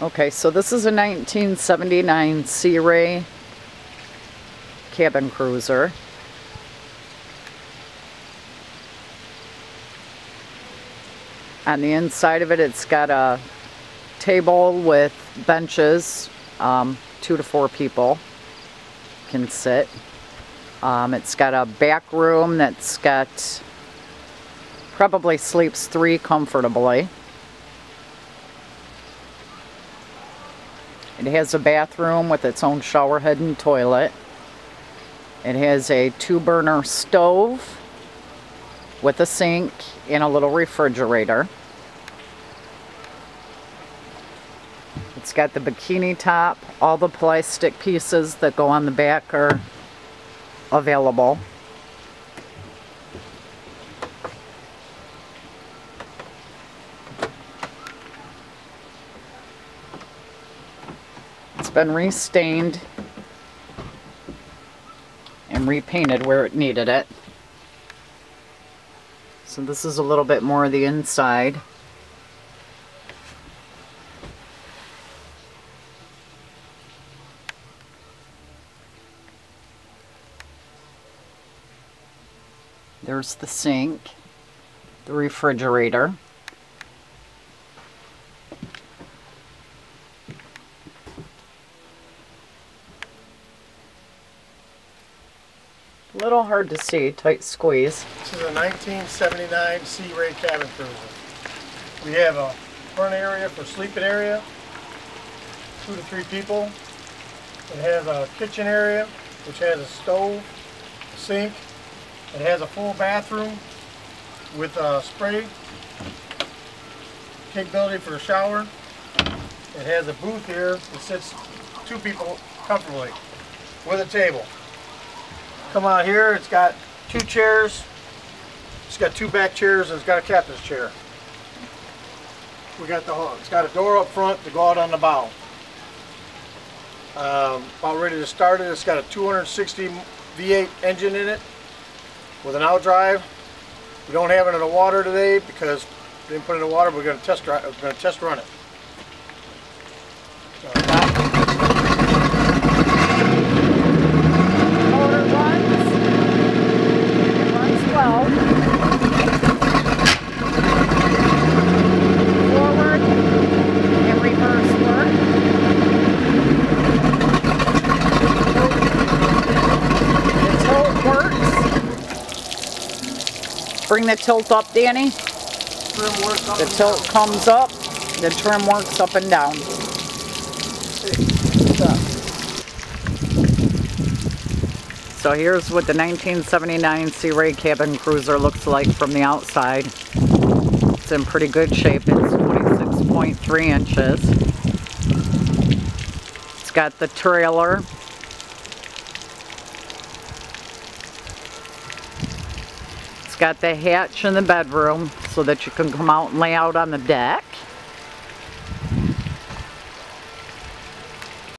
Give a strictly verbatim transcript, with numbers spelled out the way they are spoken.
Okay, so this is a nineteen seventy-nine Searay cabin cruiser. On the inside of it, it's got a table with benches, um, two to four people can sit. Um, it's got a back room that's got, probably sleeps three comfortably. It has a bathroom with its own shower head and toilet. It has a two burner stove with a sink and a little refrigerator. It's got the bikini top. All the plastic pieces that go on the back are available. It's been restained and repainted where it needed it. So this is a little bit more of the inside. There's the sink, the refrigerator. A little hard to see, tight squeeze. This is a nineteen seventy-nine Searay cabin cruiser. We have a front area for sleeping area, two to three people. It has a kitchen area, which has a stove, a sink. It has a full bathroom with a spray capability for a shower. It has a booth here that sits two people comfortably with a table. Come out here, it's got two chairs, it's got two back chairs, and it's got a captain's chair. We got the it's got a door up front to go out on the bow. Um, about ready to start it. It's got a two hundred sixty V eight engine in it with an Outdrive. We don't have it in the water today because we didn't put it in the water. But we're going to test drive. We're going to test run it. So, Motor runs. It runs well. Forward and reverse work. The tilt works. Bring the tilt up, Danny. trim works up The and tilt down. comes up. The trim works up and down. So here's what the nineteen seventy-nine Searay cabin cruiser looks like from the outside. It's in pretty good shape. It's twenty-six point three inches. It's got the trailer. It's got the hatch in the bedroom so that you can come out and lay out on the deck.